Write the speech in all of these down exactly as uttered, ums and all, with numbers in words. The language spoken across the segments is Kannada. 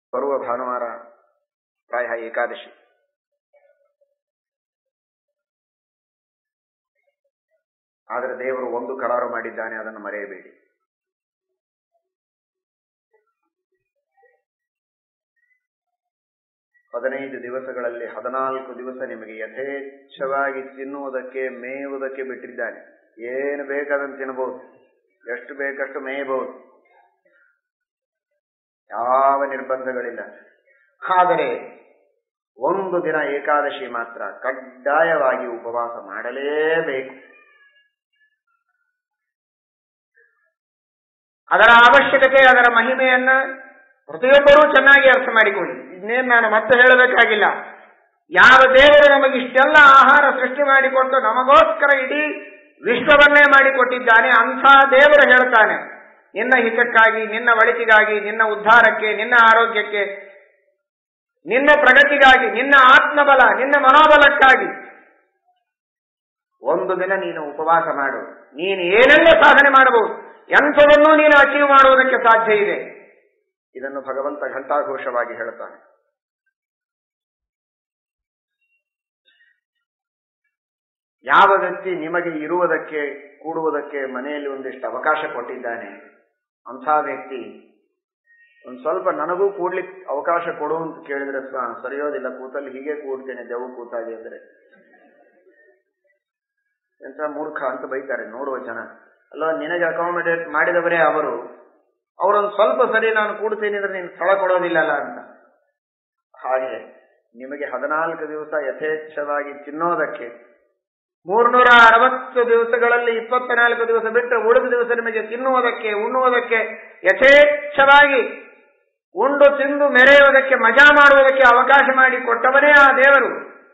ಬರುವ ಭಾನುವಾರ ಪ್ರಾಯ ಏಕಾದಶಿ. ಆದರೆ ದೇವರು ಒಂದು ಕರಾರು ಮಾಡಿದ್ದಾನೆ, ಅದನ್ನು ಮರೆಯಬೇಡಿ. ಹದಿನೈದು ದಿವಸಗಳಲ್ಲಿ ಹದಿನಾಲ್ಕು ದಿವಸ ನಿಮಗೆ ಯಥೇಚ್ಛವಾಗಿ ತಿನ್ನುವುದಕ್ಕೆ ಮೇಯುವುದಕ್ಕೆ ಬಿಟ್ಟಿದ್ದಾನೆ. ಏನು ಬೇಕಾದಂತ ತಿನ್ನಬಹುದು, ಎಷ್ಟು ಬೇಕಷ್ಟು ಮೇಯಬಹುದು, ಯಾವ ನಿರ್ಬಂಧಗಳಿಲ್ಲ. ಆದರೆ ಒಂದು ದಿನ ಏಕಾದಶಿ ಮಾತ್ರ ಕಡ್ಡಾಯವಾಗಿ ಉಪವಾಸ ಮಾಡಲೇಬೇಕು. ಅದರ ಅವಶ್ಯಕತೆ, ಅದರ ಮಹಿಮೆಯನ್ನ ಪ್ರತಿಯೊಬ್ಬರೂ ಚೆನ್ನಾಗಿ ಅರ್ಥ ಮಾಡಿಕೊಳ್ಳಿ. ಇನ್ನೇನು ನಾನು ಮತ್ತೆ ಹೇಳಬೇಕಾಗಿಲ್ಲ. ಯಾವ ದೇವರು ನಮಗೆ ಇಷ್ಟೆಲ್ಲ ಆಹಾರ ಸೃಷ್ಟಿ ಮಾಡಿಕೊಟ್ಟು ನಮಗೋಸ್ಕರ ಇಡೀ ವಿಶ್ವವನ್ನೇ ಮಾಡಿಕೊಟ್ಟಿದ್ದಾನೆ, ಅಂಥ ದೇವರು ಹೇಳ್ತಾನೆ, ನಿನ್ನ ಹಿತಕ್ಕಾಗಿ, ನಿನ್ನ ಒಳಿತಿಗಾಗಿ, ನಿನ್ನ ಉದ್ಧಾರಕ್ಕೆ, ನಿನ್ನ ಆರೋಗ್ಯಕ್ಕೆ, ನಿನ್ನ ಪ್ರಗತಿಗಾಗಿ, ನಿನ್ನ ಆತ್ಮಬಲ, ನಿನ್ನ ಮನೋಬಲಕ್ಕಾಗಿ ಒಂದು ದಿನ ನೀನು ಉಪವಾಸ ಮಾಡು. ನೀನು ಏನೆಲ್ಲ ಸಾಧನೆ ಮಾಡಬಹುದು, ಎಂಥದನ್ನೂ ನೀನು ಅಚೀವ್ ಮಾಡುವುದಕ್ಕೆ ಸಾಧ್ಯ ಇದೆ. ಇದನ್ನು ಭಗವಂತ ಘಂಟಾಘೋಷವಾಗಿ ಹೇಳುತ್ತಾನೆ. ಯಾವ ವ್ಯಕ್ತಿ ನಿಮಗೆ ಇರುವುದಕ್ಕೆ, ಕೂಡುವುದಕ್ಕೆ ಮನೆಯಲ್ಲಿ ಒಂದಿಷ್ಟು ಅವಕಾಶ ಕೊಟ್ಟಿದ್ದಾನೆ, ಅಂಥ ವ್ಯಕ್ತಿ ಒಂದು ಸ್ವಲ್ಪ ನನಗೂ ಕೂಡ್ಲಿಕ್ಕೆ ಅವಕಾಶ ಕೊಡು ಅಂತ ಕೇಳಿದ್ರೆ ಸರಿಯೋದಿಲ್ಲ, ಕೂತಲ್ಲಿ ಹೀಗೆ ಕೂಡ್ತೇನೆ, ದೆವ್ವ ಕೂತಾಗಿ ಅಂದ್ರೆ ಎಂಥ ಮೂರ್ಖ ಅಂತ ಬೈತಾರೆ ನೋಡುವ ಜನ. ಅಲ್ಲ, ನಿನಗೆ ಅಕಾಮಿಡೇಟ್ ಮಾಡಿದವರೇ ಅವರು, ಅವರೊಂದು ಸ್ವಲ್ಪ ಸರಿ ನಾನು ಕೂಡ್ತೀನಿ ಅಂದ್ರೆ ನೀನು ಸ್ಥಳ ಕೊಡೋದಿಲ್ಲಲ್ಲ ಅಂತ. ಹಾಗೆ ನಿಮಗೆ ಹದಿನಾಲ್ಕು ದಿವಸ ಯಥೇಚ್ಛವಾಗಿ ತಿನ್ನೋದಕ್ಕೆ, ಮೂರ್ನೂರ ಅರವತ್ತು ದಿವಸಗಳಲ್ಲಿ ಇಪ್ಪತ್ತ ನಾಲ್ಕು ದಿವಸ ಬಿಟ್ಟು ಉಳಿದ ದಿವಸ ನಿಮಗೆ ತಿನ್ನುವುದಕ್ಕೆ, ಉಣ್ಣುವುದಕ್ಕೆ, ಯಥೇಚ್ಛವಾಗಿ ಉಂಡು ತಿಂದು ಮೆರೆಯುವುದಕ್ಕೆ, ಮಜಾ ಮಾಡುವುದಕ್ಕೆ ಅವಕಾಶ ಮಾಡಿ ಕೊಟ್ಟವನೇ ಆ ದೇವರು.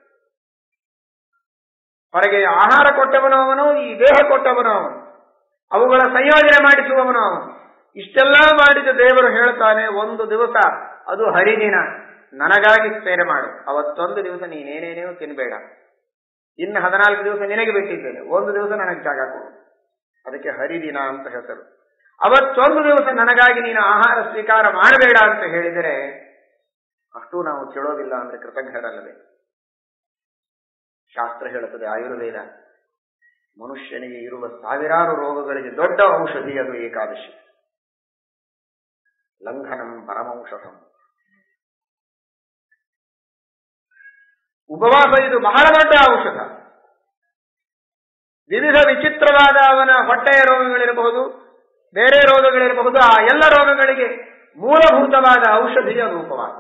ಹೊರಗೆ ಆಹಾರ ಕೊಟ್ಟವನು ಅವನು, ಈ ದೇಹ ಕೊಟ್ಟವನು ಅವನು, ಅವುಗಳ ಸಂಯೋಜನೆ ಮಾಡಿಸುವವನು ಅವನು. ಇಷ್ಟೆಲ್ಲ ಮಾಡಿದ ದೇವರು ಹೇಳ್ತಾನೆ, ಒಂದು ದಿವಸ ಅದು ಹರಿದಿನ ನನಗಾಗಿ ಸೇರೆ ಮಾಡು. ಅವತ್ತೊಂದು ದಿವಸ ನೀನೇನೇನೇನು ತಿನ್ಬೇಡ, ಇನ್ನು ಹದಿನಾಲ್ಕು ದಿವಸ ನಿನಗೆ ಬಿಟ್ಟಿದ್ದೇನೆ, ಒಂದು ದಿವಸ ನನಗೆ ಜಾಗ ಕೊಡು. ಅದಕ್ಕೆ ಹರಿದಿನ ಅಂತ ಹೆಸರು. ಅವತ್ತೊಂದು ದಿವಸ ನನಗಾಗಿ ನೀನು ಆಹಾರ ಸ್ವೀಕಾರ ಮಾಡಬೇಡ ಅಂತ ಹೇಳಿದರೆ ಅಷ್ಟು ನಾವು ಕೇಳೋದಿಲ್ಲ ಅಂದ್ರೆ ಕೃತಜ್ಞರಲ್ಲವೇ? ಶಾಸ್ತ್ರ ಹೇಳುತ್ತದೆ, ಆಯುರ್ವೇದ, ಮನುಷ್ಯನಿಗೆ ಇರುವ ಸಾವಿರಾರು ರೋಗಗಳಿಗೆ ದೊಡ್ಡ ಔಷಧಿ ಅದು ಏಕಾದಶಿ. ಲಂಘನಂ ಪರಮೌಷಧಂ. ಉಪವಾಸ ಇದು ಬಹಳ ದೊಡ್ಡ ಔಷಧ. ವಿವಿಧ ವಿಚಿತ್ರವಾದ ಅವನ ಹೊಟ್ಟೆಯ ರೋಗಗಳಿರಬಹುದು, ಬೇರೆ ರೋಗಗಳಿರಬಹುದು, ಆ ಎಲ್ಲ ರೋಗಗಳಿಗೆ ಮೂಲಭೂತವಾದ ಔಷಧಿ ಅದು ಉಪವಾಸ.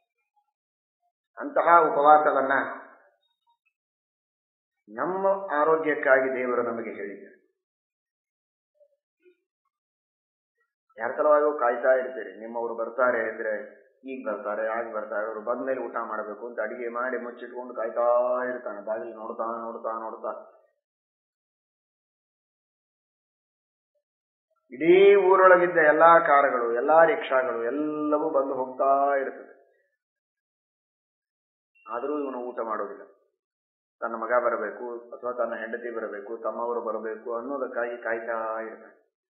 ಅಂತಹ ಉಪವಾಸವನ್ನ ನಮ್ಮ ಆರೋಗ್ಯಕ್ಕಾಗಿ ದೇವರು ನಮಗೆ ಹೇಳಿದ್ದಾರೆ. ಯಾರ ಸಲುವಾಗೂ ಕಾಯ್ತಾ ಇರ್ತೀರಿ. ನಿಮ್ಮವರು ಬರ್ತಾರೆ ಅಂದ್ರೆ ಈಗ ಬರ್ತಾರೆ, ಆಗ ಬರ್ತಾರೆ, ಅವರು ಬಂದ ಮೇಲೆ ಊಟ ಮಾಡಬೇಕು ಅಂತ ಅಡಿಗೆ ಮಾಡಿ ಮುಚ್ಚಿಟ್ಕೊಂಡು ಕಾಯ್ತಾ ಇರ್ತಾನೆ, ಬಾಗಿಲು ನೋಡ್ತಾ ನೋಡ್ತಾ ನೋಡ್ತಾ. ಇಡೀ ಊರೊಳಗಿದ್ದ ಎಲ್ಲಾ ಕಾರುಗಳು, ಎಲ್ಲಾ ರಿಕ್ಷಾಗಳು ಎಲ್ಲವೂ ಬಂದು ಹೋಗ್ತಾ ಇರ್ತದೆ. ಆದರೂ ಇವನು ಊಟ ಮಾಡೋದಿಲ್ಲ. ತನ್ನ ಮಗ ಬರಬೇಕು ಅಥವಾ ತನ್ನ ಹೆಂಡತಿ ಬರಬೇಕು, ತಮ್ಮವರು ಬರಬೇಕು ಅನ್ನೋದಕ್ಕಾಗಿ ಕಾಯ್ತಾ ಇರ್ತಾನೆ.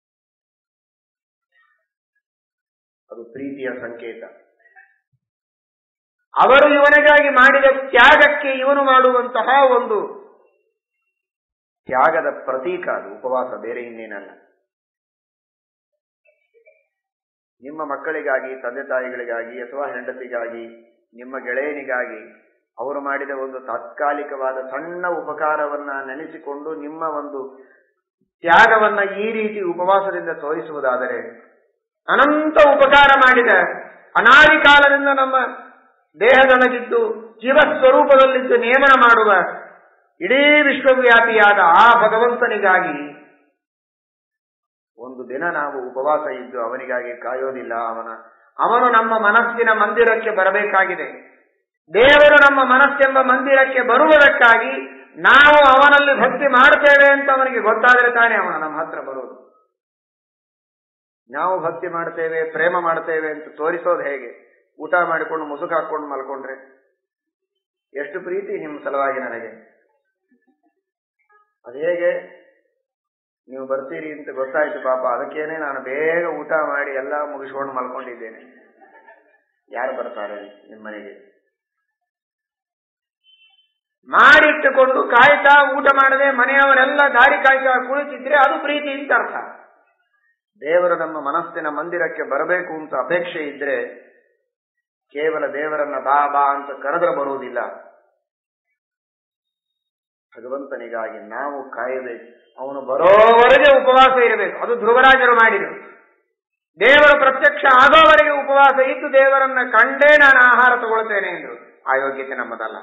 ಅದು ಪ್ರೀತಿಯ ಸಂಕೇತ. ಅವರು ಇವನಿಗಾಗಿ ಮಾಡಿದ ತ್ಯಾಗಕ್ಕೆ ಇವನು ಮಾಡುವಂತಹ ಒಂದು ತ್ಯಾಗದ ಪ್ರತೀಕ ಅದು ಉಪವಾಸ, ಬೇರೆ ಇನ್ನೇನಲ್ಲ. ನಿಮ್ಮ ಮಕ್ಕಳಿಗಾಗಿ, ತಂದೆ ತಾಯಿಗಳಿಗಾಗಿ ಅಥವಾ ಹೆಂಡತಿಗಾಗಿ, ನಿಮ್ಮ ಗೆಳೆಯನಿಗಾಗಿ ಅವರು ಮಾಡಿದ ಒಂದು ತಾತ್ಕಾಲಿಕವಾದ ಸಣ್ಣ ಉಪಕಾರವನ್ನ ನೆನೆಸಿಕೊಂಡು ನಿಮ್ಮ ಒಂದು ತ್ಯಾಗವನ್ನ ಈ ರೀತಿ ಉಪವಾಸದಿಂದ ತೋರಿಸುವುದಾದರೆ, ಅನಂತ ಉಪಕಾರ ಮಾಡಿದ, ಅನಾದಿ ಕಾಲದಿಂದ ನಮ್ಮ ದೇಹದೊಳಗಿದ್ದು ಜೀವಸ್ವರೂಪದಲ್ಲಿದ್ದು ನೇಮನ ಮಾಡುವ ಇಡೀ ವಿಶ್ವವ್ಯಾಪಿಯಾದ ಆ ಭಗವಂತನಿಗಾಗಿ ಒಂದು ದಿನ ನಾವು ಉಪವಾಸ ಇದ್ದು ಅವನಿಗಾಗಿ ಕಾಯೋದಿಲ್ಲ. ಅವನ ಅವನು ನಮ್ಮ ಮನಸ್ಸಿನ ಮಂದಿರಕ್ಕೆ ಬರಬೇಕಾಗಿದೆ. ದೇವರು ನಮ್ಮ ಮನಸ್ಸೆಂಬ ಮಂದಿರಕ್ಕೆ ಬರುವುದಕ್ಕಾಗಿ ನಾವು ಅವನಲ್ಲಿ ಭಕ್ತಿ ಮಾಡ್ತೇವೆ ಅಂತ ಅವನಿಗೆ ಗೊತ್ತಾದರೆ ತಾನೇ ಅವನು ನಮ್ಮ ಹತ್ರ ಬರೋದು. ನಾವು ಭಕ್ತಿ ಮಾಡ್ತೇವೆ, ಪ್ರೇಮ ಮಾಡ್ತೇವೆ ಅಂತ ತೋರಿಸೋದು ಹೇಗೆ? ಊಟ ಮಾಡಿಕೊಂಡು ಮುಸುಕು ಹಾಕೊಂಡು ಮಲ್ಕೊಂಡ್ರೆ ಎಷ್ಟು ಪ್ರೀತಿ ನಿಮ್ಮ ಸಲುವಾಗಿ ನನಗೆ, ಅದು ಹೇಗೆ? ನೀವು ಬರ್ತೀರಿ ಅಂತ ಗೊತ್ತಾಯ್ತು ಪಾಪ, ಅದಕ್ಕೇನೆ ನಾನು ಬೇಗ ಊಟ ಮಾಡಿ ಎಲ್ಲ ಮುಗಿಸ್ಕೊಂಡು ಮಲ್ಕೊಂಡಿದ್ದೇನೆ. ಯಾರು ಬರ್ತಾರೆ ನಿಮ್ಮನೆಗೆ? ಮಾಡಿಟ್ಟುಕೊಂಡು ಕಾಯ್ತಾ ಊಟ ಮಾಡದೆ ಮನೆಯವರೆಲ್ಲ ದಾರಿ ಕಾಯ್ತಾ ಕುಳಿತಿದ್ರೆ ಅದು ಪ್ರೀತಿ ಅಂತ ಅರ್ಥ. ದೇವರು ನಮ್ಮ ಮನಸ್ಸಿನ ಮಂದಿರಕ್ಕೆ ಬರಬೇಕು ಅಂತ ಅಪೇಕ್ಷೆ ಇದ್ರೆ ಕೇವಲ ದೇವರನ್ನ ಬಾ ಬಾ ಅಂತ ಕರೆದ್ರೆ ಬರುವುದಿಲ್ಲ. ಭಗವಂತನಿಗಾಗಿ ನಾವು ಕಾಯಬೇಕು. ಅವನು ಬರೋವರೆಗೆ ಉಪವಾಸ ಇರಬೇಕು. ಅದು ಧ್ರುವರಾಜರು ಮಾಡಿದರು. ದೇವರು ಪ್ರತ್ಯಕ್ಷ ಆಗೋವರೆಗೆ ಉಪವಾಸ ಇದ್ದು ದೇವರನ್ನ ಕಂಡೇ ನಾನು ಆಹಾರ ತಗೊಳ್ತೇನೆ ಎಂದರು. ಆ ಯೋಗ್ಯತೆ ನಮ್ಮದಲ್ಲ.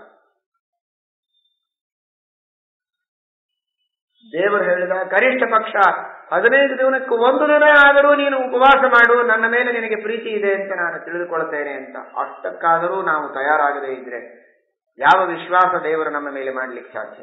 ದೇವರು ಹೇಳಿದ ಕನಿಷ್ಠ ಪಕ್ಷ ಹದಿನೈದು ದಿನಕ್ಕೆ ಒಂದು ದಿನ ಆದರೂ ನೀನು ಉಪವಾಸ ಮಾಡು, ನನ್ನ ಮೇಲೆ ನಿನಗೆ ಪ್ರೀತಿ ಇದೆ ಅಂತ ನಾನು ತಿಳಿದುಕೊಳ್ತೇನೆ ಅಂತ. ಅಷ್ಟಕ್ಕಾದರೂ ನಾವು ತಯಾರಾಗದೇ ಇದ್ರೆ ಯಾವ ವಿಶ್ವಾಸ ದೇವರು ನಮ್ಮ ಮೇಲೆ ಮಾಡಲಿಕ್ಕೆ ಸಾಧ್ಯ?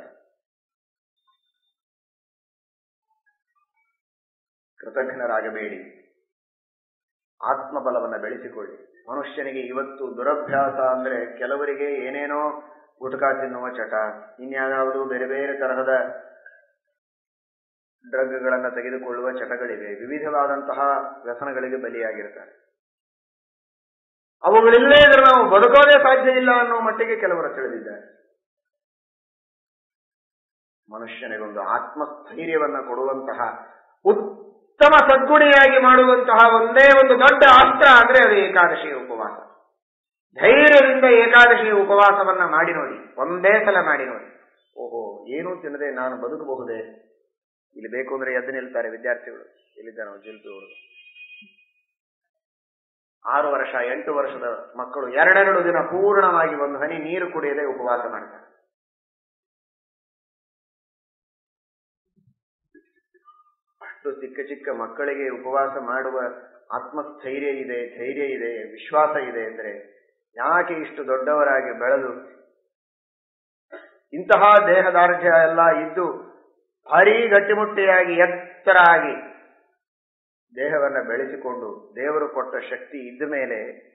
ಕೃತಜ್ಞರಾಗಬೇಡಿ, ಆತ್ಮಬಲವನ್ನು ಬೆಳೆಸಿಕೊಳ್ಳಿ. ಮನುಷ್ಯನಿಗೆ ಇವತ್ತು ದುರಭ್ಯಾಸ ಅಂದ್ರೆ ಕೆಲವರಿಗೆ ಏನೇನೋ ಗುಟಕಾ ತಿನ್ನುವ ಚಟ, ಇನ್ಯಾವುದೂ ಬೇರೆ ಬೇರೆ ತರಹದ ಡ್ರಗ್ಗಳನ್ನು ತೆಗೆದುಕೊಳ್ಳುವ ಚಟಗಳಿವೆ. ವಿವಿಧವಾದಂತಹ ವ್ಯಸನಗಳಿಗೆ ಬಲಿಯಾಗಿರ್ತಾರೆ. ಅವುಗಳಿಲ್ಲೇ ಇದ್ರೆ ನಾವು ಬದುಕೋದೇ ಸಾಧ್ಯ ಇಲ್ಲ ಅನ್ನೋ ಮಟ್ಟಿಗೆ ಕೆಲವರು ತಿಳಿದಿದ್ದಾರೆ. ಮನುಷ್ಯನಿಗೊಂದು ಆತ್ಮಸ್ಥೈರ್ಯವನ್ನ ಕೊಡುವಂತಹ ಉತ್ತಮ ಸದ್ಗುಣಿಯಾಗಿ ಮಾಡುವಂತಹ ಒಂದೇ ಒಂದು ದೊಡ್ಡ ಅಸ್ತ್ರ ಅಂದ್ರೆ ಅದು ಏಕಾದಶಿಯ ಉಪವಾಸ. ಧೈರ್ಯದಿಂದ ಏಕಾದಶಿಯ ಉಪವಾಸವನ್ನ ಮಾಡಿ ನೋಡಿ, ಒಂದೇ ಸಲ ಮಾಡಿ ನೋಡಿ. ಓಹೋ, ಏನೂ ತಿನ್ನದೆ ನಾನು ಬದುಕಬಹುದೇ? ಇಲ್ಲಿ ಬೇಕು ಅಂದ್ರೆ ಎದ್ದು ನಿಲ್ತಾರೆ ವಿದ್ಯಾರ್ಥಿಗಳು. ಇಲ್ಲಿದ್ದಾನೆ ಜಿಲ್ಪುವರು, ಆರು ವರ್ಷ ಎಂಟು ವರ್ಷದ ಮಕ್ಕಳು ಎರಡೆರಡು ದಿನ ಪೂರ್ಣವಾಗಿ ಒಂದು ಹನಿ ನೀರು ಕುಡಿಯದೆ ಉಪವಾಸ ಮಾಡ್ತಾರೆ. ಅಷ್ಟು ಚಿಕ್ಕ ಚಿಕ್ಕ ಮಕ್ಕಳಿಗೆ ಉಪವಾಸ ಮಾಡುವ ಆತ್ಮಸ್ಥೈರ್ಯ ಇದೆ, ಧೈರ್ಯ ಇದೆ, ವಿಶ್ವಾಸ ಇದೆ ಅಂದ್ರೆ ಯಾಕೆ ಇಷ್ಟು ದೊಡ್ಡವರಾಗಿ ಬೆಳೆದು ಇಂತಹ ದೇಹದಾರ್ಢ್ಯ ಎಲ್ಲ ಇದ್ದು ಭಾರೀ ಗಟ್ಟಿಮುಟ್ಟಿಯಾಗಿ ಎತ್ತರ ಆಗಿ ದೇಹವನ್ನು ಬೆಳೆಸಿಕೊಂಡು ದೇವರು ಕೊಟ್ಟ ಶಕ್ತಿ ಇದ್ದ ಮೇಲೆ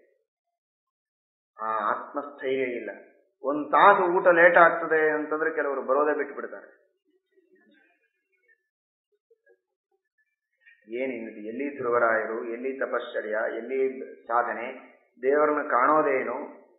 ಆ ಆತ್ಮಸ್ಥೈರ್ಯ ಇಲ್ಲ. ಒಂದು ತಾಸು ಊಟ ಲೇಟ್ ಆಗ್ತದೆ ಅಂತಂದ್ರೆ ಕೆಲವರು ಬರೋದೇ ಬಿಟ್ಟು ಬಿಡ್ತಾರೆ. ಏನಿದೆ, ಎಲ್ಲಿ ಧ್ರುವರಾಯರು, ಎಲ್ಲಿ ತಪಶ್ಚರ್ಯ, ಎಲ್ಲಿ ಸಾಧನೆ, ದೇವರನ್ನ ಕಾಣೋದೇನು?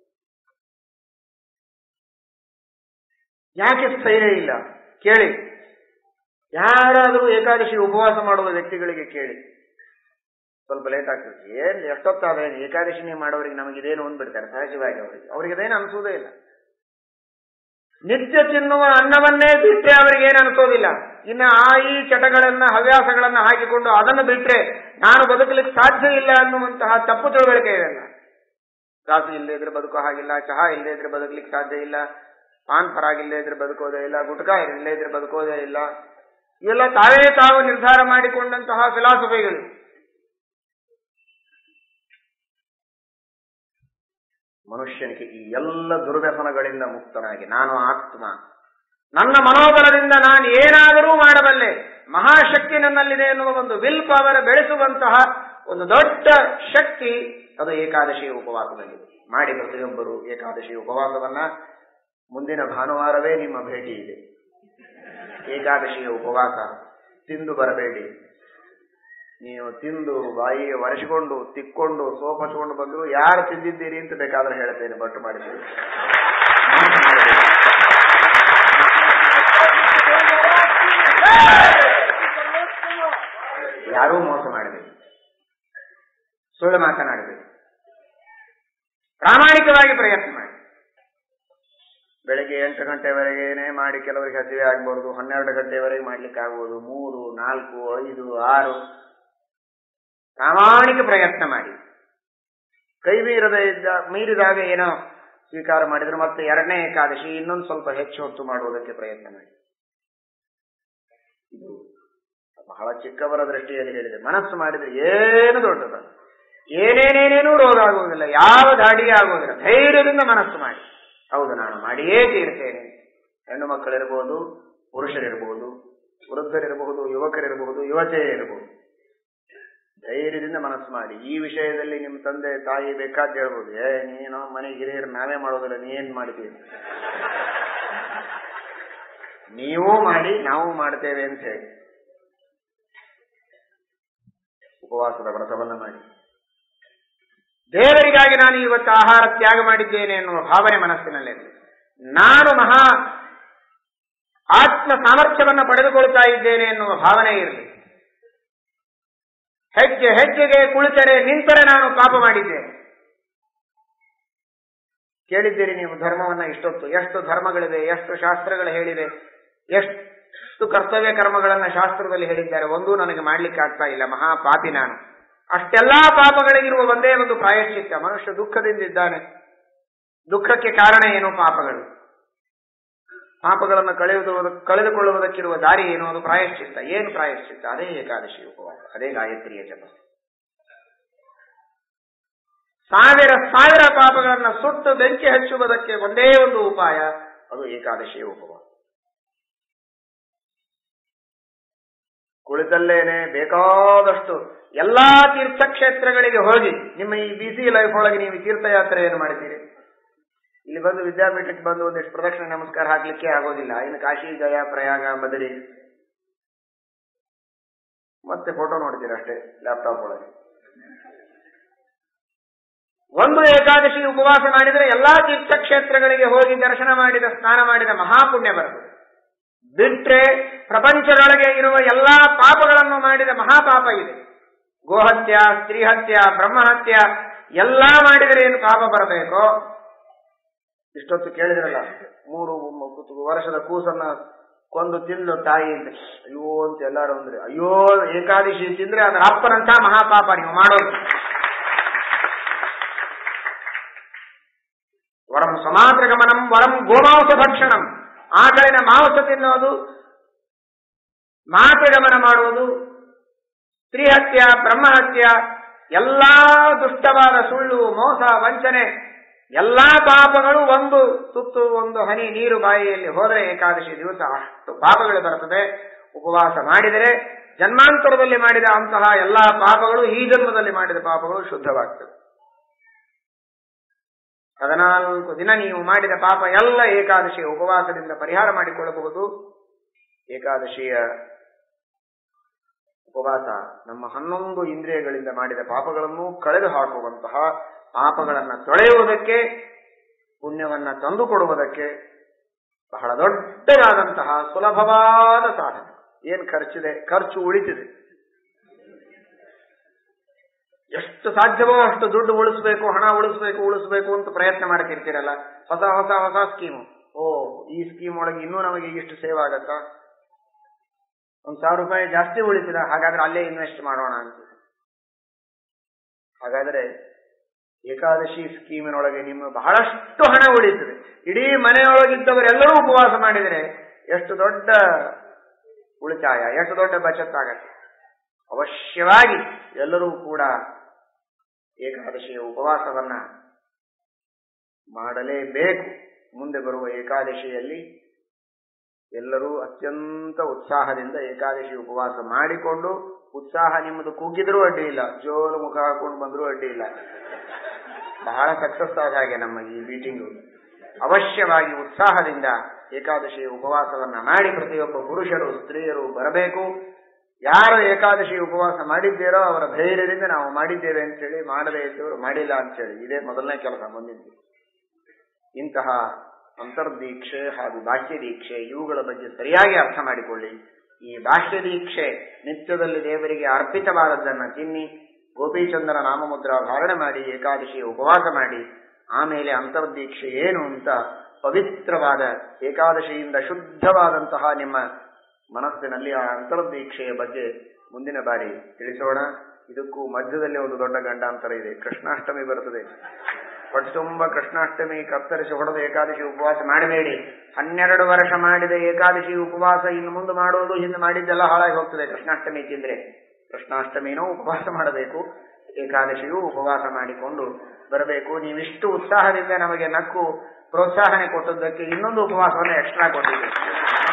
ಯಾಕೆ ಸ್ಥೈರ್ಯ ಇಲ್ಲ ಕೇಳಿ. ಯಾರಾದರೂ ಏಕಾದಶಿ ಉಪವಾಸ ಮಾಡುವ ವ್ಯಕ್ತಿಗಳಿಗೆ ಕೇಳಿ, ಸ್ವಲ್ಪ ಲೇಟ್ ಆಗ್ತದೆ, ಏನ್ ಎಷ್ಟೊತ್ತಾದೇನು ಏಕಾದಶಿನೇ ಮಾಡೋರಿಗೆ ನಮಗಿದೇನು ಅಂದ್ಬಿಡ್ತಾರೆ ಸಹಜವಾಗಿ. ಅವರಿಗೆ ಅವ್ರಿಗದೇನು ಅನಿಸೋದೇ ಇಲ್ಲ. ನಿತ್ಯ ತಿನ್ನುವ ಅನ್ನವನ್ನೇ ಬಿಟ್ಟರೆ ಅವರಿಗೇನು ಅನಿಸೋದಿಲ್ಲ. ಇನ್ನು ಆ ಈ ಚಟಗಳನ್ನ ಹವ್ಯಾಸಗಳನ್ನ ಹಾಕಿಕೊಂಡು ಅದನ್ನು ಬಿಟ್ರೆ ನಾನು ಬದುಕಲಿಕ್ಕೆ ಸಾಧ್ಯ ಇಲ್ಲ ಅನ್ನುವಂತಹ ತಪ್ಪು ತಿಳುವಳಿಕೆ ಇದೆಲ್ಲ. ಕಾಫಿ ಇಲ್ಲದೆ ಇದ್ರೆ ಬದುಕೋ ಹಾಗಿಲ್ಲ, ಚಹಾ ಇಲ್ಲದೆ ಇದ್ರೆ ಬದುಕಲಿಕ್ಕೆ ಸಾಧ್ಯ ಇಲ್ಲ, ಪಾನ್ ಪರಾಗ್ ಇಲ್ಲದೆ ಇದ್ರೆ ಬದುಕೋದೇ ಇಲ್ಲ, ಗುಟ್ಕಾ ಇಲ್ಲದೆ ಇದ್ರೆ ಬದುಕೋದೇ ಇಲ್ಲ. ಇವೆಲ್ಲ ತಾವೇ ತಾವು ನಿರ್ಧಾರ ಮಾಡಿಕೊಂಡಂತಹ ಫಿಲಾಸಫಿಗಳು. ಮನುಷ್ಯನಿಗೆ ಈ ಎಲ್ಲ ದುರ್ವ್ಯಸನಗಳಿಂದ ಮುಕ್ತನಾಗಿ ನಾನು ಆತ್ಮ, ನನ್ನ ಮನೋಬಲದಿಂದ ನಾನು ಏನಾದರೂ ಮಾಡಬಲ್ಲೆ, ಮಹಾಶಕ್ತಿ ನನ್ನಲ್ಲಿದೆ ಎನ್ನುವ ಒಂದು ವಿಲ್ ಪವರ್ ಬೆಳೆಸುವಂತಹ ಒಂದು ದೊಡ್ಡ ಶಕ್ತಿ ಅದು ಏಕಾದಶಿಯ ಉಪವಾಸದಲ್ಲಿದೆ. ಮಾಡಿ ಪ್ರತಿಯೊಬ್ಬರು ಏಕಾದಶಿ ಉಪವಾಸವನ್ನ. ಮುಂದಿನ ಭಾನುವಾರವೇ ನಿಮ್ಮ ಭೇಟಿ ಇದೆ. ಏಕಾದಶಿಯ ಉಪವಾಸ. ತಿಂದು ಬರಬೇಡಿ. ನೀವು ತಿಂದು ಬಾಯಿಗೆ ಒರೆಸಿಕೊಂಡು ತಿಕ್ಕೊಂಡು ಸೋಪ್ ಹಚ್ಕೊಂಡು ಬಂದು ಯಾರು ತಿಂದಿದ್ದೀರಿ ಅಂತ ಬೇಕಾದ್ರೆ ಹೇಳ್ತೇನೆ, ಬಟ್ಟು ಮಾಡಿದ್ದೀರಿ. ಯಾರೂ ಮೋಸ ಮಾಡಬೇಕು, ಸುಳ್ಳು ಮಾತನಾಡಬೇಕು. ಪ್ರಾಮಾಣಿಕವಾಗಿ ಪ್ರಯತ್ನ ಮಾಡಿ. ಬೆಳಗ್ಗೆ ಎಂಟು ಗಂಟೆವರೆಗೇನೆ ಮಾಡಿ ಕೆಲವರಿಗೆ ಹಸಿವೆ ಆಗ್ಬೋದು, ಹನ್ನೆರಡು ಗಂಟೆವರೆಗೆ ಮಾಡ್ಲಿಕ್ಕೆ ಆಗ್ಬೋದು, ಮೂರು ನಾಲ್ಕು ಐದು ಆರು ಪ್ರಾಮಾಣಿಕ ಪ್ರಯತ್ನ ಮಾಡಿ. ಕೈ ಮೀರದ ಇದ್ದ ಮೀರಿದಾಗ ಏನೋ ಸ್ವೀಕಾರ ಮಾಡಿದ್ರೆ ಮತ್ತೆ ಎರಡನೇ ಏಕಾದಶಿ ಇನ್ನೊಂದು ಸ್ವಲ್ಪ ಹೆಚ್ಚು ಹೊತ್ತು ಮಾಡುವುದಕ್ಕೆ ಪ್ರಯತ್ನ ಮಾಡಿ. ಇದು ಬಹಳ ಚಿಕ್ಕವರ ದೃಷ್ಟಿಯಲ್ಲಿ ಹೇಳಿದೆ. ಮನಸ್ಸು ಮಾಡಿದ್ರೆ ಏನು ದೊಡ್ಡದ, ಏನೇನೇನೇನೂ ರೋಗ ಆಗುವುದಿಲ್ಲ, ಯಾವ ದಾಡಿಗೆ ಆಗುವುದಿಲ್ಲ. ಧೈರ್ಯದಿಂದ ಮನಸ್ಸು ಮಾಡಿ, ಹೌದು ನಾನು ಮಾಡಿಯೇ ತೀರ್ತೇನೆ. ಹೆಣ್ಣು ಮಕ್ಕಳಿರ್ಬೋದು, ಪುರುಷರಿರ್ಬೋದು, ವೃದ್ಧರಿರಬಹುದು, ಯುವಕರಿರಬಹುದು, ಯುವತಿಯರಿರಬಹುದು. ಧೈರ್ಯದಿಂದ ಮನಸ್ಸು ಮಾಡಿ. ಈ ವಿಷಯದಲ್ಲಿ ನಿಮ್ಮ ತಂದೆ ತಾಯಿ ಬೇಕಾದ ಹೇಳ್ಬೋದು, ಏ ನೀನು ಮನೆ ಹಿರಿಯರು ನಾವೇ ಮಾಡೋದಿಲ್ಲ, ನೀ ಏನ್ ಮಾಡ್ತೀವಿ, ನೀವೂ ಮಾಡಿ ನಾವು ಮಾಡ್ತೇವೆ ಅಂತ ಹೇಳಿ ಉಪವಾಸದ ವ್ರತವನ್ನ ಮಾಡಿ. ದೇವರಿಗಾಗಿ ನಾನು ಇವತ್ತು ಆಹಾರ ತ್ಯಾಗ ಮಾಡಿದ್ದೇನೆ ಎನ್ನುವ ಭಾವನೆ ಮನಸ್ಸಿನಲ್ಲಿ. ನಾನು ಮಹಾ ಆತ್ಮ ಸಾಮರ್ಥ್ಯವನ್ನು ಪಡೆದುಕೊಳ್ತಾ ಇದ್ದೇನೆ ಎನ್ನುವ ಭಾವನೆ ಇರಲಿ. ಹೆಜ್ಜೆ ಹೆಜ್ಜೆಗೆ ಕುಳಿತರೆ ನಿಂತರೆ ನಾನು ಪಾಪ ಮಾಡಿದ್ದೇನೆ. ಕೇಳಿದ್ದೀರಿ ನೀವು ಧರ್ಮವನ್ನ ಇಷ್ಟೊತ್ತು. ಎಷ್ಟು ಧರ್ಮಗಳಿವೆ, ಎಷ್ಟು ಶಾಸ್ತ್ರಗಳು ಹೇಳಿವೆ, ಎಷ್ಟು ಕರ್ತವ್ಯ ಕರ್ಮಗಳನ್ನ ಶಾಸ್ತ್ರದಲ್ಲಿ ಹೇಳಿದ್ದಾರೆ. ಒಂದೂ ನನಗೆ ಮಾಡ್ಲಿಕ್ಕೆ ಆಗ್ತಾ ಇಲ್ಲ, ಮಹಾಪಾಪಿ ನಾನು. ಅಷ್ಟೆಲ್ಲಾ ಪಾಪಗಳಿಗಿರುವ ಒಂದೇ ಒಂದು ಪ್ರಾಯಶ್ಚಿತ್ತ. ಮನುಷ್ಯ ದುಃಖದಿಂದಿದ್ದಾನೆ. ದುಃಖಕ್ಕೆ ಕಾರಣ ಏನು? ಪಾಪಗಳು. ಪಾಪಗಳನ್ನು ಕಳೆಯುವುದು ಕಳೆದುಕೊಳ್ಳುವುದಕ್ಕಿರುವ ದಾರಿ ಏನು? ಅದು ಪ್ರಾಯಶ್ಚಿತ್ತ. ಏನು ಪ್ರಾಯಶ್ಚಿತ್ತ? ಅದೇ ಏಕಾದಶಿ ಉಪವಾಸ, ಅದೇ ಗಾಯತ್ರಿಯ ಜಪ. ಸಾವಿರ ಸಾವಿರ ಪಾಪಗಳನ್ನು ಸುಟ್ಟು ಬೆಂಕಿ ಹಚ್ಚುವುದಕ್ಕೆ ಒಂದೇ ಒಂದು ಉಪಾಯ, ಅದು ಏಕಾದಶಿಯ ಉಪವಾಸ. ಕುಳಿತಲ್ಲೇನೆ ಬೇಕಾದಷ್ಟು ಎಲ್ಲಾ ತೀರ್ಥಕ್ಷೇತ್ರಗಳಿಗೆ ಹೋಗಿ, ನಿಮ್ಮ ಈ ಬಿಸಿ ಲೈಫ್ ಒಳಗೆ ನೀವು ತೀರ್ಥಯಾತ್ರೆಯನ್ನು ಮಾಡ್ತೀರಿ. ಇಲ್ಲಿ ಬಂದು ವಿದ್ಯಾಪೀಠಕ್ಕೆ ಬಂದು ಒಂದಿಷ್ಟು ಪ್ರದಕ್ಷಿಣೆ ನಮಸ್ಕಾರ ಹಾಕ್ಲಿಕ್ಕೆ ಆಗೋದಿಲ್ಲ. ಇನ್ನು ಕಾಶಿ, ಗಯಾ, ಪ್ರಯಾಗ, ಬದರಿ ಮತ್ತೆ ಫೋಟೋ ನೋಡ್ತೀರ ಅಷ್ಟೇ ಲ್ಯಾಪ್ಟಾಪ್ ಒಳಗೆ. ಒಂದು ಏಕಾದಶಿ ಉಪವಾಸ ಮಾಡಿದರೆ ಎಲ್ಲಾ ತೀರ್ಥಕ್ಷೇತ್ರಗಳಿಗೆ ಹೋಗಿ ದರ್ಶನ ಮಾಡಿದ, ಸ್ನಾನ ಮಾಡಿದ ಮಹಾಪುಣ್ಯ ಬರುತ್ತದೆ. ಬಿಟ್ರೆ ಪ್ರಪಂಚದೊಳಗೆ ಇರುವ ಎಲ್ಲಾ ಪಾಪಗಳನ್ನು ಮಾಡಿದ ಮಹಾಪಾಪ ಇದೆ. ಗೋಹತ್ಯ, ಸ್ತ್ರೀಹತ್ಯ, ಬ್ರಹ್ಮಹತ್ಯ ಎಲ್ಲಾ ಮಾಡಿದರೆ ಏನು ಪಾಪ ಬರಬೇಕೋ? ಇಷ್ಟೊತ್ತು ಕೇಳಿದ್ರಲ್ಲ, ಮೂರು ವರ್ಷದ ಕೂಸನ್ನ ಕೊಂದು ತಿಂದು ತಾಯಿ ಅಂತ, ಅಯ್ಯೋ ಅಂತ ಎಲ್ಲಾರು ಅಂದ್ರೆ, ಅಯ್ಯೋ ಏಕಾದಶಿ ತಿಂದ್ರೆ ಅದರ ಅಪ್ಪನಂತ ಮಹಾಪಾಪ ನೀವು ಮಾಡೋದು. ವರಂ ಸಮಾತ್ರ ಗಮನಂ, ವರಂ ಗೋಮಾಂಸ ಭಕ್ಷಣಂ. ಆಕಳಿನ ಮಾಂಸ ತಿನ್ನೋದು, ಮಾತೆ ಗಮನ ಮಾಡುವುದು, ಸ್ತ್ರೀಹತ್ಯ, ಬ್ರಹ್ಮಹತ್ಯ, ಎಲ್ಲಾ ದುಷ್ಟವಾದ ಸುಳ್ಳು, ಮೋಸ, ವಂಚನೆ, ಎಲ್ಲಾ ಪಾಪಗಳು ಒಂದು ತುತ್ತು, ಒಂದು ಹನಿ ನೀರು ಬಾಯಿಯಲ್ಲಿ ಹೋದರೆ ಏಕಾದಶಿ ದಿವಸ ಅಷ್ಟು ಪಾಪಗಳು ಬರುತ್ತದೆ. ಉಪವಾಸ ಮಾಡಿದರೆ ಜನ್ಮಾಂತರದಲ್ಲಿ ಮಾಡಿದ ಅಂತಹ ಎಲ್ಲಾ ಪಾಪಗಳು ಈ ಜನ್ಮದಲ್ಲಿ ಮಾಡಿದ ಪಾಪಗಳು ಶುದ್ಧವಾಗ್ತದೆ. ಹದಿನಾಲ್ಕು ದಿನ ನೀವು ಮಾಡಿದ ಪಾಪ ಎಲ್ಲ ಏಕಾದಶಿಯ ಉಪವಾಸದಿಂದ ಪರಿಹಾರ ಮಾಡಿಕೊಳ್ಳಬಹುದು. ಏಕಾದಶಿಯ ಉಪವಾಸ ನಮ್ಮ ಹನ್ನೊಂದು ಇಂದ್ರಿಯಗಳಿಂದ ಮಾಡಿದ ಪಾಪಗಳನ್ನು ಕಳೆದು ಹಾಕುವಂತಹ, ಪಾಪಗಳನ್ನು ತೊಳೆಯುವುದಕ್ಕೆ, ಪುಣ್ಯವನ್ನ ತಂದುಕೊಡುವುದಕ್ಕೆ ಬಹಳ ದೊಡ್ಡದಾದಂತಹ ಸುಲಭವಾದ ಸಾಧನ. ಏನ್ ಖರ್ಚಿದೆ? ಖರ್ಚು ಉಳಿತಿದೆ. ಎಷ್ಟು ಸಾಧ್ಯವೋ ಅಷ್ಟು ದುಡ್ಡು ಉಳಿಸ್ಬೇಕು, ಹಣ ಉಳಿಸ್ಬೇಕು ಉಳಿಸ್ಬೇಕು ಅಂತ ಪ್ರಯತ್ನ ಮಾಡ್ತಿರ್ತೀರಲ್ಲ. ಹೊಸ ಹೊಸ ಹೊಸ ಸ್ಕೀಮು. ಓ, ಈ ಸ್ಕೀಮ್ ಒಳಗೆ ಇನ್ನೂ ನಮಗೆ ಇಷ್ಟು ಸೇವ್ ಆಗತ್ತಾ? ಒಂದ್ ಸಾವಿರ ರೂಪಾಯಿ ಜಾಸ್ತಿ ಉಳಿಸಿದ, ಹಾಗಾದ್ರೆ ಅಲ್ಲೇ ಇನ್ವೆಸ್ಟ್ ಮಾಡೋಣ ಅಂತ. ಹಾಗಾದ್ರೆ ಏಕಾದಶಿ ಸ್ಕೀಮಿನೊಳಗೆ ನಿಮ್ಮ ಬಹಳಷ್ಟು ಹಣ ಉಳಿತದೆ. ಇಡೀ ಮನೆಯೊಳಗಿದ್ದವರೆಲ್ಲರೂ ಉಪವಾಸ ಮಾಡಿದರೆ ಎಷ್ಟು ದೊಡ್ಡ ಉಳಿತಾಯ, ಎಷ್ಟು ದೊಡ್ಡ ಬಚತ್ತಾಗತ್ತೆ. ಅವಶ್ಯವಾಗಿ ಎಲ್ಲರೂ ಕೂಡ ಏಕಾದಶಿಯ ಉಪವಾಸವನ್ನ ಮಾಡಲೇಬೇಕು. ಮುಂದೆ ಬರುವ ಏಕಾದಶಿಯಲ್ಲಿ ಎಲ್ಲರೂ ಅತ್ಯಂತ ಉತ್ಸಾಹದಿಂದ ಏಕಾದಶಿ ಉಪವಾಸ ಮಾಡಿಕೊಂಡು, ಉತ್ಸಾಹ ನಿಮ್ಮದು ಕುಗ್ಗಿದ್ರೂ ಅಡ್ಡಿ ಇಲ್ಲ, ಜೋರು ಮುಖ ಹಾಕೊಂಡು ಬಂದರೂ ಅಡ್ಡಿ ಇಲ್ಲ. ಬಹಳ ಸಕ್ಸಸ್ ಆದ ಹಾಗೆ ನಮ್ಮ ಈ ಮೀಟಿಂಗು. ಅವಶ್ಯವಾಗಿ ಉತ್ಸಾಹದಿಂದ ಏಕಾದಶಿಯ ಉಪವಾಸವನ್ನ ಮಾಡಿ ಪ್ರತಿಯೊಬ್ಬ ಪುರುಷರು, ಸ್ತ್ರೀಯರು ಬರಬೇಕು. ಯಾರು ಏಕಾದಶಿ ಉಪವಾಸ ಮಾಡಿದ್ದೀರೋ ಅವರ ಧೈರ್ಯದಿಂದ ನಾವು ಮಾಡಿದ್ದೇವೆ ಅಂತೇಳಿ, ಮಾಡದೇ ಇದ್ದವರು ಮಾಡಿಲ್ಲ ಅಂತೇಳಿ, ಇದೇ ಮೊದಲನೇ ಕೆಲಸ ಮುಂದಿದ್ದು. ಇಂತಹ ಅಂತರ್ದೀಕ್ಷೆ ಹಾಗೂ ಬಾಹ್ಯ ದೀಕ್ಷೆ ಇವುಗಳ ಬಗ್ಗೆ ಸರಿಯಾಗಿ ಅರ್ಥ ಮಾಡಿಕೊಳ್ಳಿ. ಈ ಬಾಹ್ಯ ದೀಕ್ಷೆ ನಿತ್ಯದಲ್ಲಿ ದೇವರಿಗೆ ಅರ್ಪಿತವಾದದ್ದನ್ನ ತಿನ್ನಿ, ಗೋಪೀಚಂದನ ನಾಮಮುದ್ರಾ ಧಾರಣೆ ಮಾಡಿ, ಏಕಾದಶಿಯ ಉಪವಾಸ ಮಾಡಿ, ಆಮೇಲೆ ಅಂತರ್ದೀಕ್ಷೆ ಏನು ಅಂತ ಪವಿತ್ರವಾದ ಏಕಾದಶಿಯಿಂದ ಶುದ್ಧವಾದಂತಹ ನಿಮ್ಮ ಮನಸ್ಸಿನಲ್ಲಿ ಆ ಅಂತರ್ದೀಕ್ಷೆಯ ಬಗ್ಗೆ ಮುಂದಿನ ಬಾರಿ ತಿಳಿಸೋಣ. ಇದಕ್ಕೂ ಮಧ್ಯದಲ್ಲಿ ಒಂದು ದೊಡ್ಡ ಗಂಡಾಂತರ ಇದೆ. ಕೃಷ್ಣಾಷ್ಟಮಿ ಬರುತ್ತದೆ. ಹೊಟ್ಟೆ ತುಂಬ ಕೃಷ್ಣಾಷ್ಟಮಿ ಕತ್ತರಿಸಿ ಹೊಡೆದ ಏಕಾದಶಿ ಉಪವಾಸ ಮಾಡಬೇಡಿ. ಹನ್ನೆರಡು ವರ್ಷ ಮಾಡಿದ ಏಕಾದಶಿ ಉಪವಾಸ ಇನ್ನು ಮುಂದೆ ಮಾಡೋದು, ಹಿಂದೆ ಮಾಡಿದ್ದೆಲ್ಲ ಹಾಳಾಗಿ ಹೋಗ್ತದೆ ಕೃಷ್ಣಾಷ್ಟಮಿ ತಿಂದ್ರೆ. ಕೃಷ್ಣಾಷ್ಟಮಿನೂ ಉಪವಾಸ ಮಾಡಬೇಕು, ಏಕಾದಶಿಯೂ ಉಪವಾಸ ಮಾಡಿಕೊಂಡು ಬರಬೇಕು. ನೀವಿಷ್ಟು ಉತ್ಸಾಹದಿಂದ ನಮಗೆ ನಕ್ಕು ಪ್ರೋತ್ಸಾಹನೆ ಕೊಟ್ಟದ್ದಕ್ಕೆ ಇನ್ನೊಂದು ಉಪವಾಸವನ್ನು ಎಕ್ಸ್ಟ್ರಾ ಕೊಟ್ಟಿದ್ದೀವಿ.